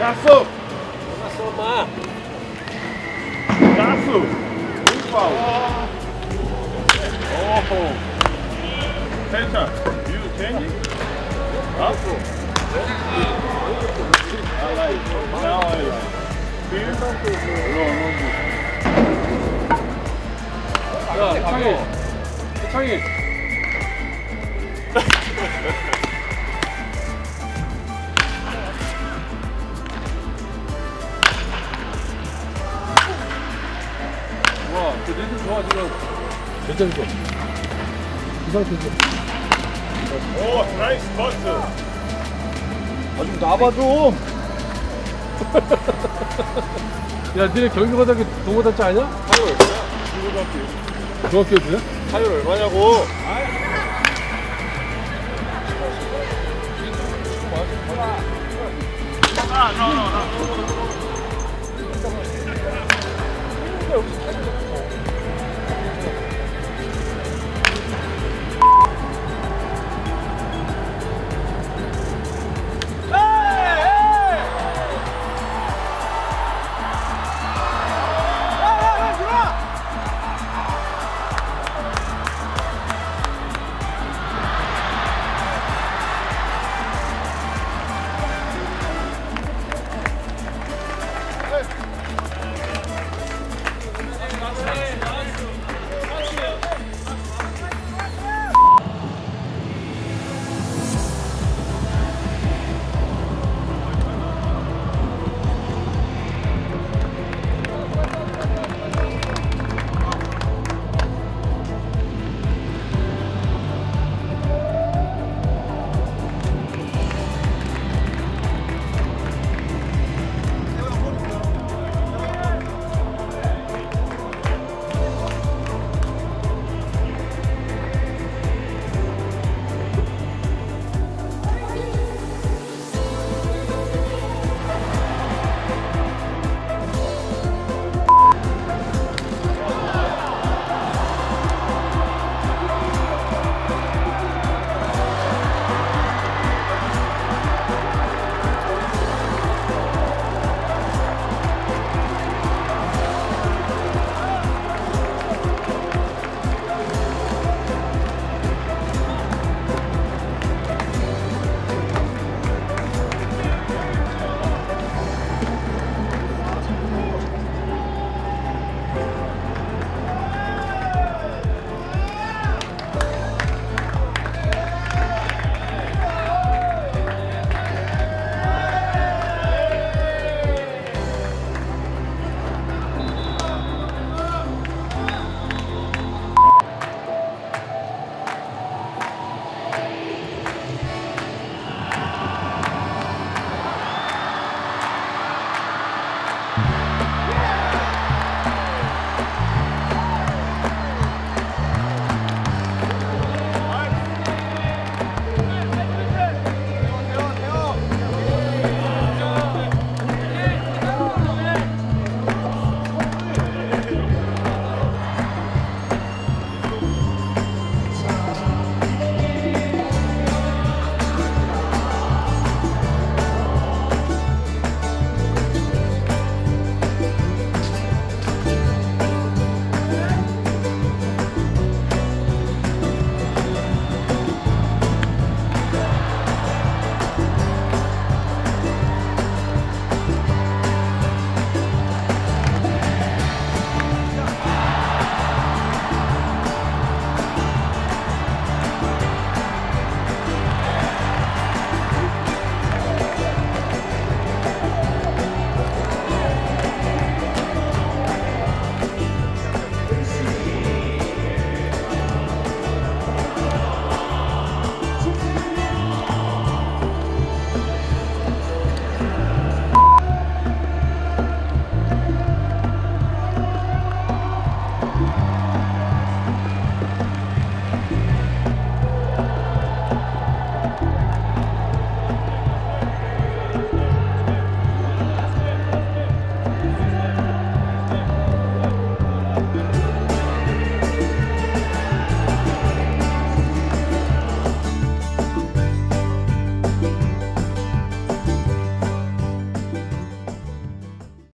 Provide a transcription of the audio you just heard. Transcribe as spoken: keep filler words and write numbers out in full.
땄어. 끝났어, 엄마. 땄어. 파울. 오호. 텐션. You change it? Up. I like it. Now I like it. Feel? No, no good. 야, 해창이. 해창이. 와, 그 렌즈 좋아, 지금. 몇 점이죠? 이 상태죠. 오, 나이스 버스. 아, 좀 나봐 좀. 야, 니네 경기고등학교 동호단체 아니야? 타율 얼마야? 중고등학교. 중학교 애들이야? 타율 얼마냐고? 아, no, no.